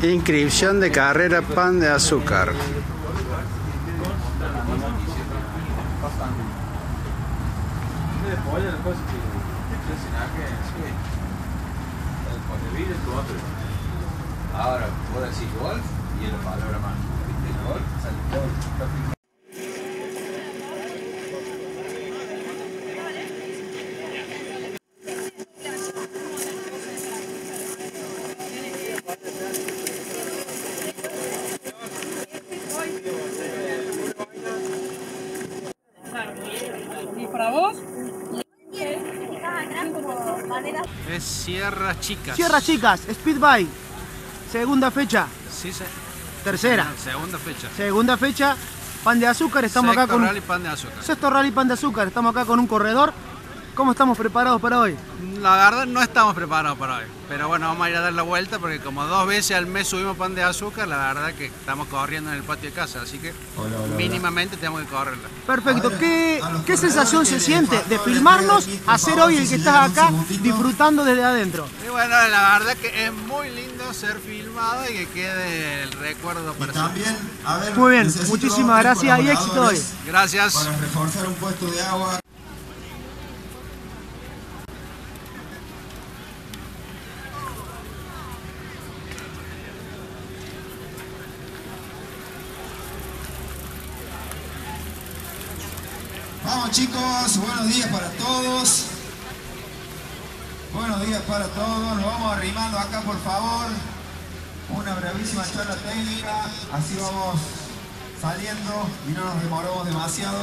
Inscripción de carrera Pan de Azúcar. Ahora puedo decir golf y es la palabra más. ¿Viste? Golf, sale golf. ¿Y para vos? Es Sierra Chicas. Sierra Chicas, Speedbike. Segunda fecha. Sí, sí. Tercera. Segunda fecha. Segunda fecha. Pan de Azúcar. Estamos Sexto acá con Rally Pan de Azúcar. Sexto Rally Pan de Azúcar. Estamos acá con un corredor. ¿Cómo estamos preparados para hoy? La verdad no estamos preparados para hoy, pero bueno, vamos a ir a dar la vuelta porque como 2 veces al mes subimos Pan de Azúcar, la verdad que estamos corriendo en el patio de casa, así que mínimamente tenemos que correrla. Perfecto. ¿Qué sensación se siente de filmarnos a ser hoy el que estás acá disfrutando desde adentro? Y bueno, la verdad que es muy lindo ser filmado y que quede el recuerdo para siempre. Muy bien, muchísimas gracias y éxito hoy. Gracias. Para reforzar un puesto de agua. Vamos chicos, buenos días para todos. Buenos días para todos. Nos vamos arrimando acá por favor. Una brevísima charla técnica. Así vamos saliendo y no nos demoramos demasiado.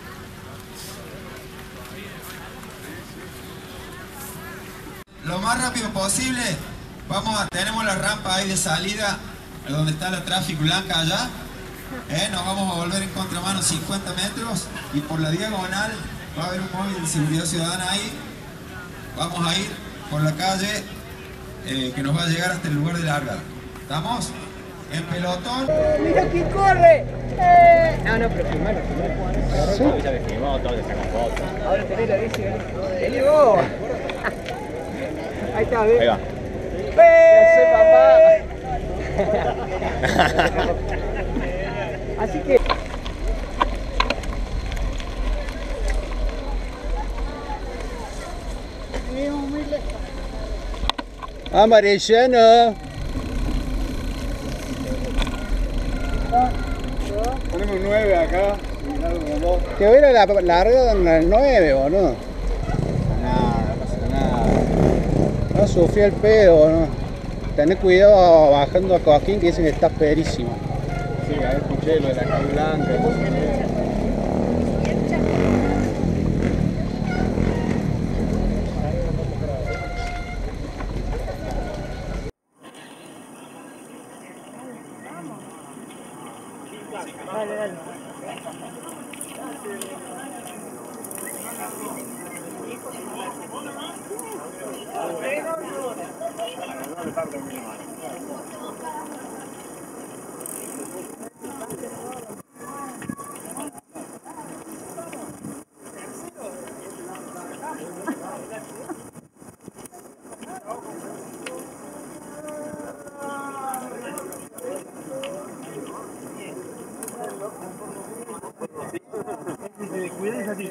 Lo más rápido posible. Tenemos la rampa ahí de salida, donde está la tráfico blanca allá. Nos vamos a volver en contramano 50 metros y por la diagonal va a haber un móvil de seguridad ciudadana ahí. Vamos a ir por la calle que nos va a llegar hasta el lugar de largada. ¿Estamos? En pelotón. ¡Mira quién corre! No, pero filmalo. Sí. Ya me filmó, todo le saca fotos. Ahora tenés la bici, vení vos. Ahí está, ¿ves? Ahí va. Papá. Así que... Amarillano. Ponemos 9 acá. Que hubiera la larga en el 9, boludo. No pasa nada. No sufrí el pedo, ¿no? Tenés cuidado bajando a Coquín que dicen que estás perísimo. Sí, ahí escuché lo de la Cal Blanca. Dale, dale. Cuídense así.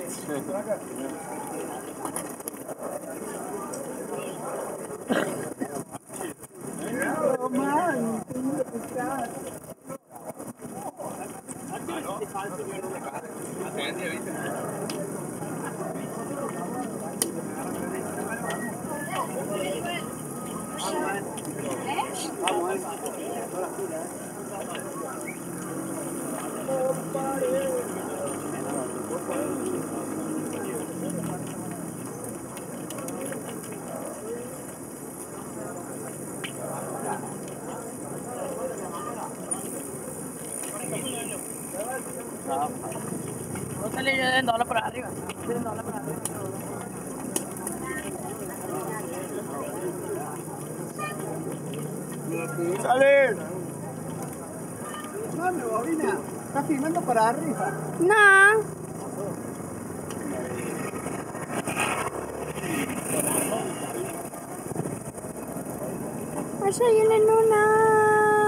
No sale de doblar por arriba. ¡Sale! Mami, bobina, estás filmando para arriba. No. Allá viene Luna.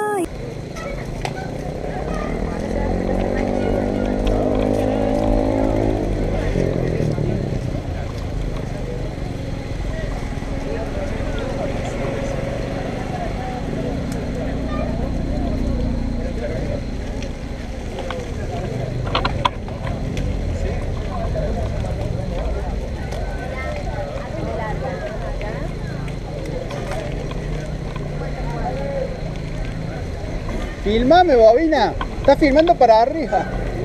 Filmame, bobina. Estás filmando para arriba.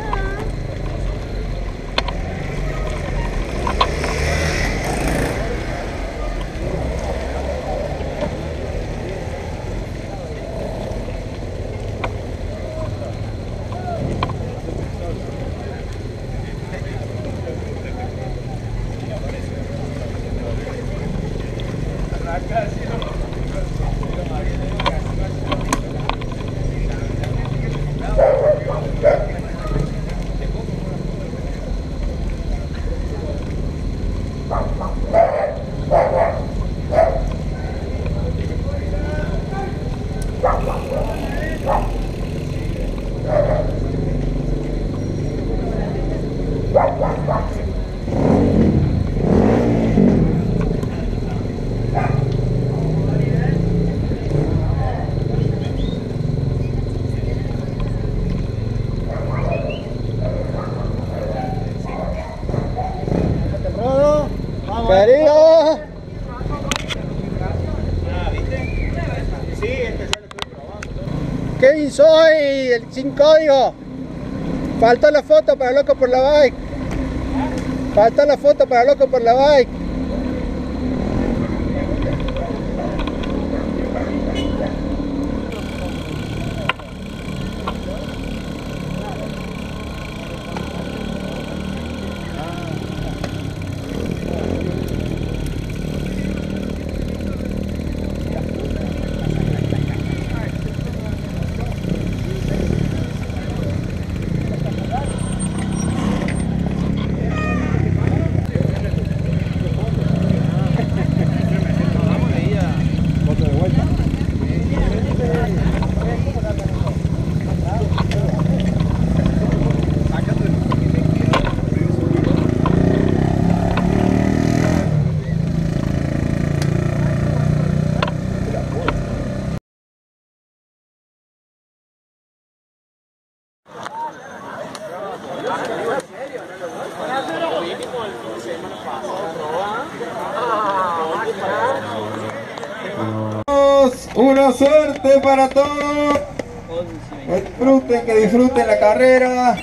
Querido. Kevin soy, sin código. Faltó la foto para Loco por la Bike. Faltó la foto para Loco por la Bike. Una suerte para todos. Que disfruten la carrera.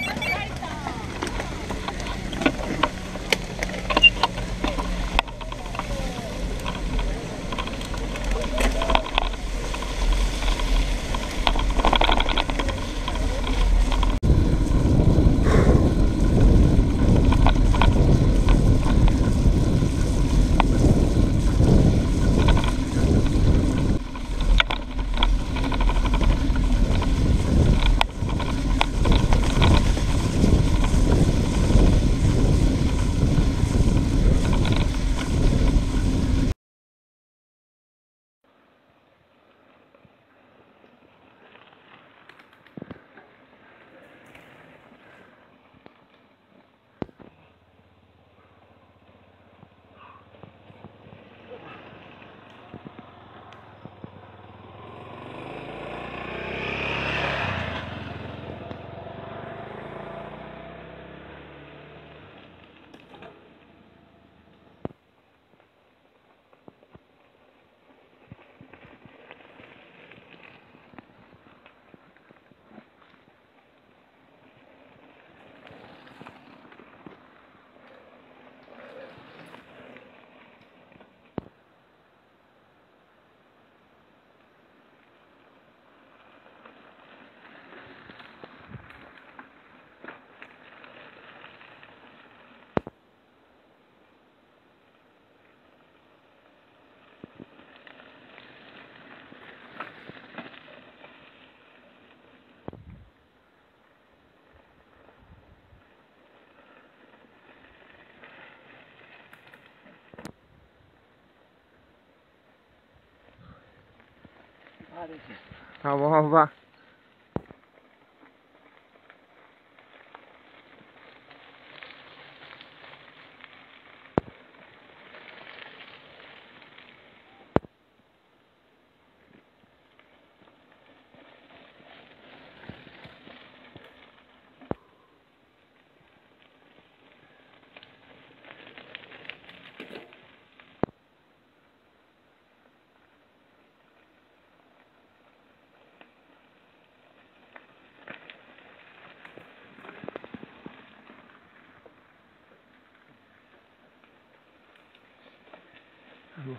Vamos, vamos, va. riesgo.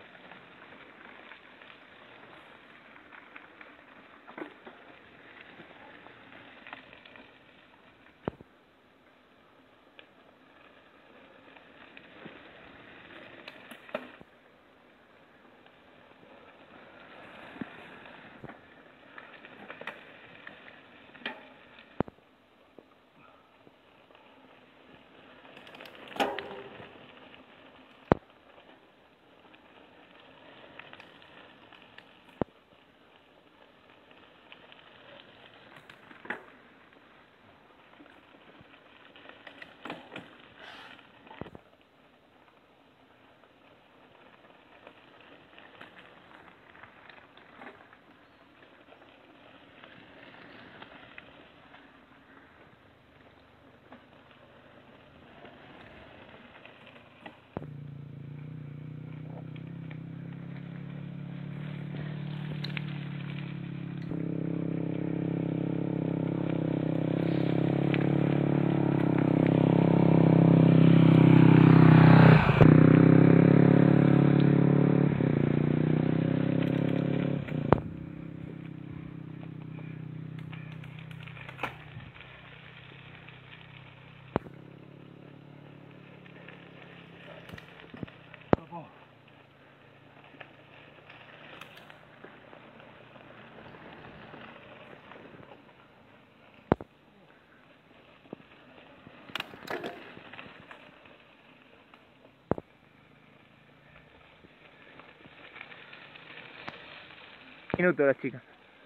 Minutos las chicas.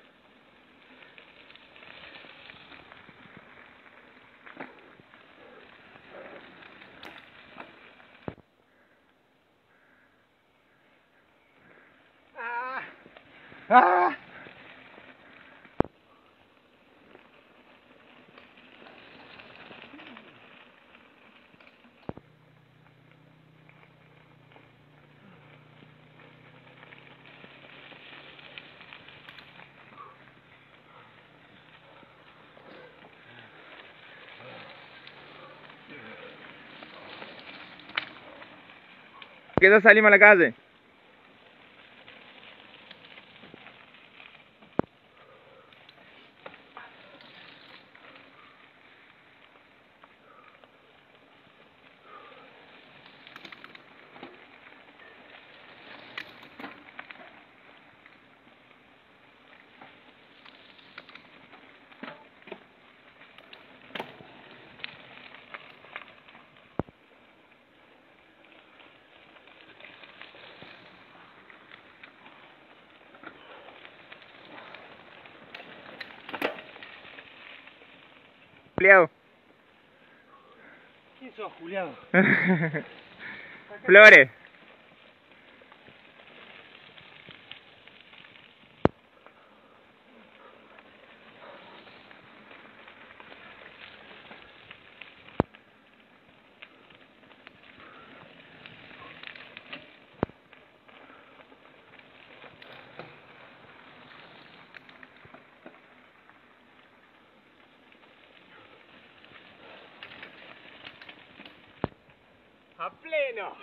¡Ah! Que no salimos a la calle. Juliado. ¿Quién sos, Juliado? Flores. ¡A pleno!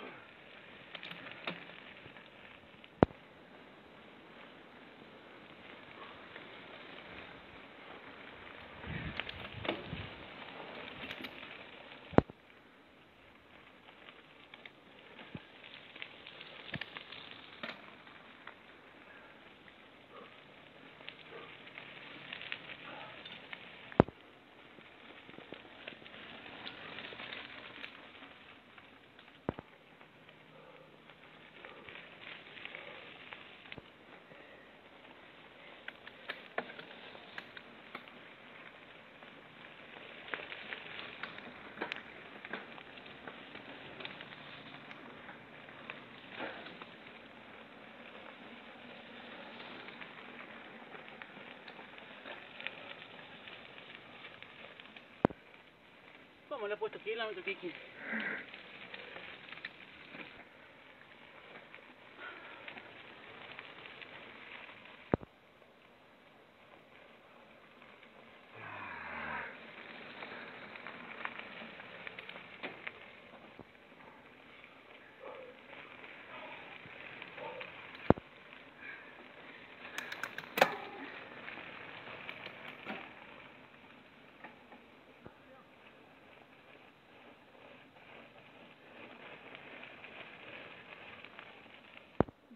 ¿Cómo le he puesto kilómetro, Kiki?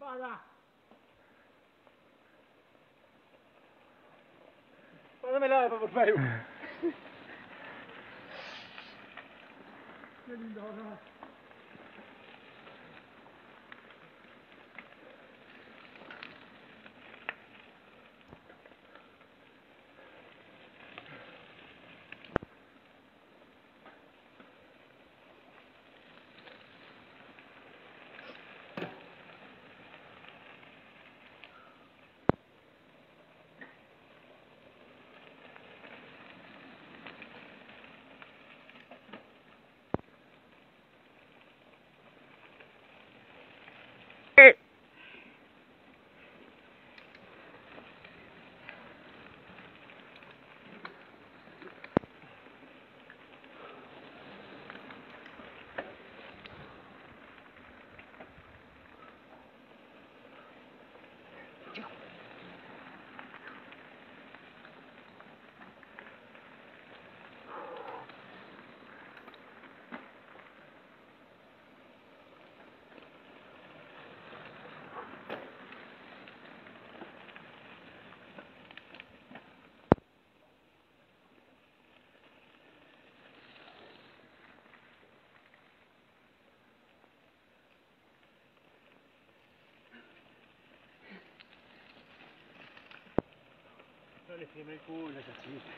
Mándame la por Facebook. Qué lindo, ¿no? No le quemé el culo a esa chica.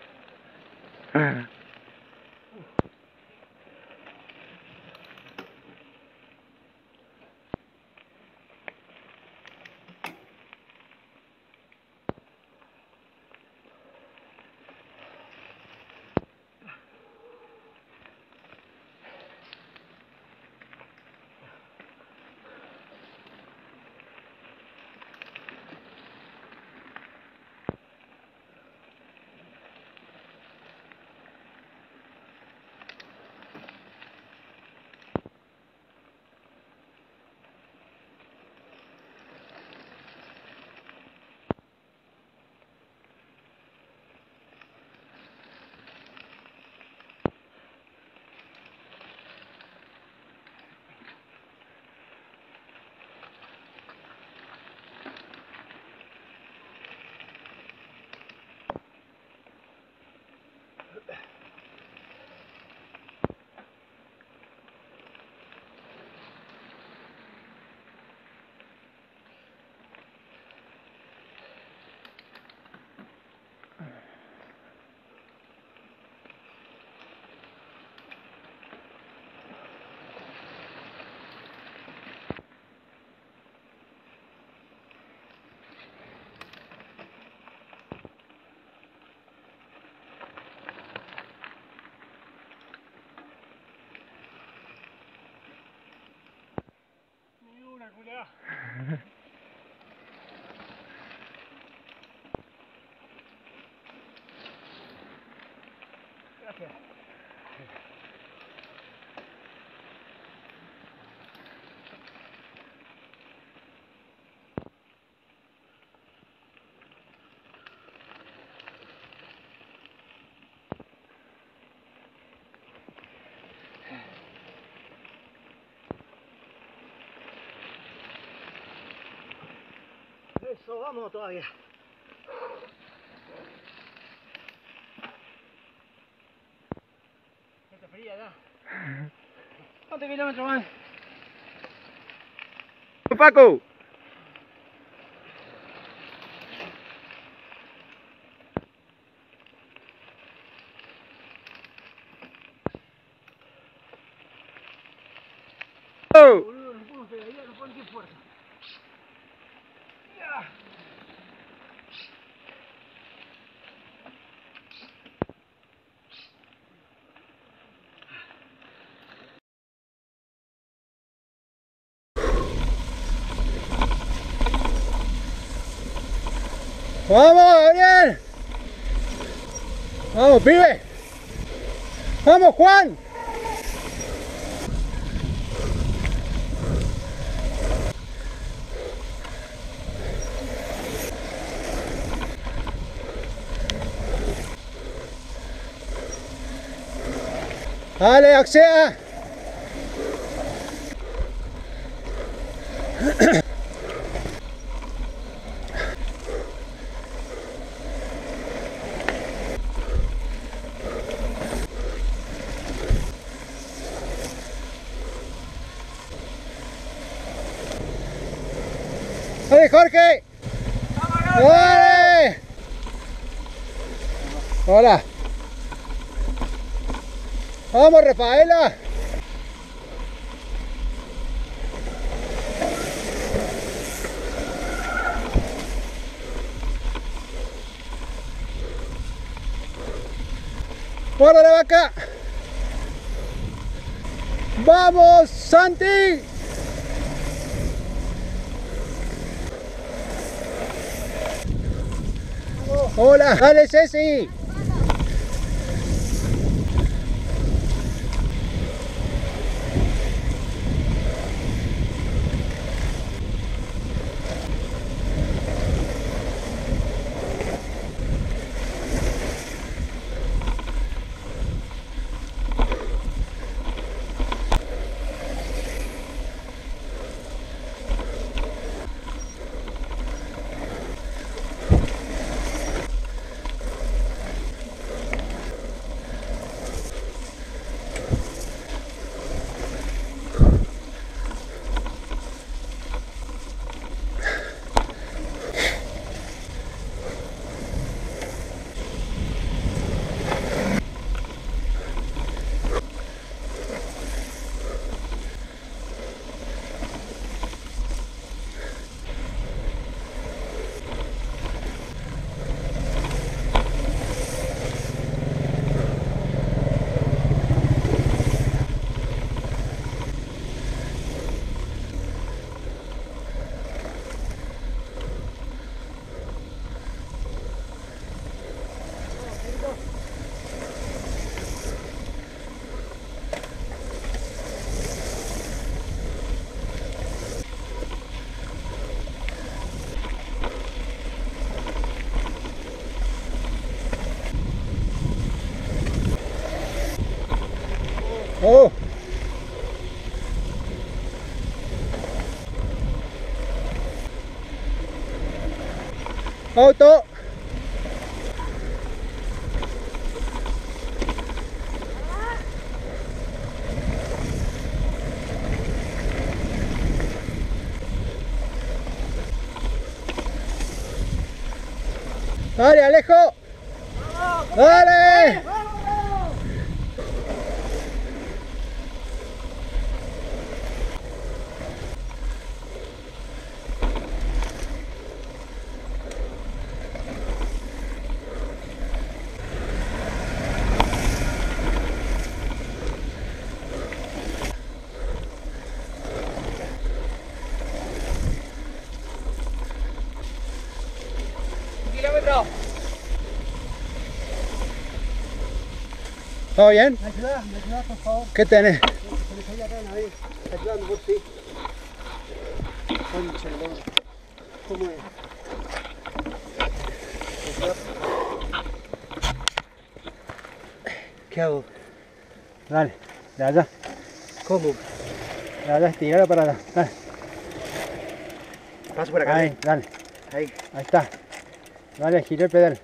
Culeado. Gracias. Eso, vamos todavía. Está fría ya. ¿Cuántos kilómetros van? Paco. Oh. Boludo, no puedo pedalear, no puedo hacer fuerza. ¡Vamos, Gabriel! ¡Vamos, pibe! ¡Vamos, Juan! ¡Dale, Axea! ¡Dale, Jorge! ¡Dale! Hola. Vamos, Rafaela. Guarda la vaca. ¡Vamos, Santi! Hola, dale, Ceci. Oh. Auto. Dale, Alejo. Dale. ¿Todo bien? ¿Me ayudas, por favor? ¿Qué tenés? Se me caía acá una vez. Ayúdame, por sí. Concha, ¿cómo es? ¿Qué hago? Dale, de allá. ¿Cómo? De allá, estiralo para allá. Dale. Paso por acá. Ahí, dale. Ahí. Ahí está. Dale, gira el pedal.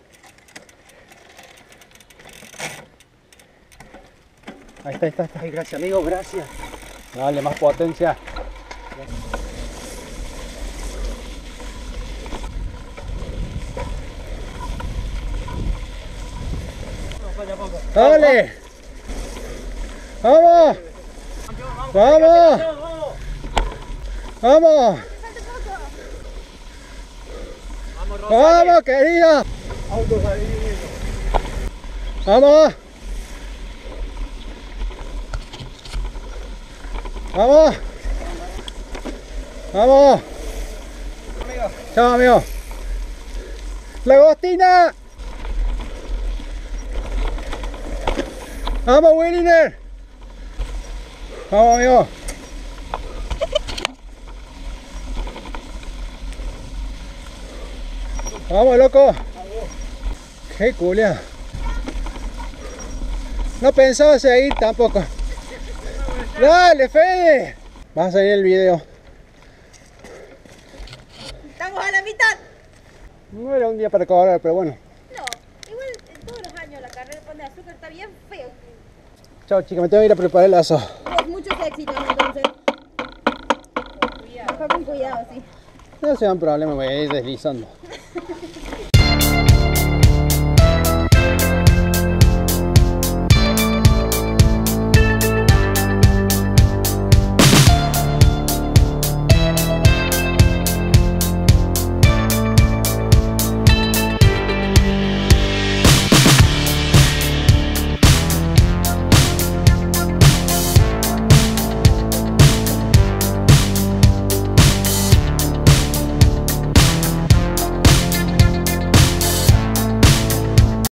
Ahí está, ahí está, ahí está. Ay, gracias, amigo, gracias. Dale, más potencia. Dale. Vamos. Vamos. Vamos. Vamos, querida. Vamos. Vamos. Vamos. Chao, amigo. La Agostina. Vamos, Williner. Vamos, amigo. Vamos, loco. Qué culia. No pensaba seguir tampoco. Dale, Fede. Va a salir el video. Estamos a la mitad. No era un día para correr, pero bueno. No, igual todos los años la carrera de Pan de Azúcar está bien feo. Chao, chica, me tengo que ir a preparar el lazo. Pues muchos éxitos entonces. Baja con cuidado, sí. No se dan problema, voy a ir deslizando.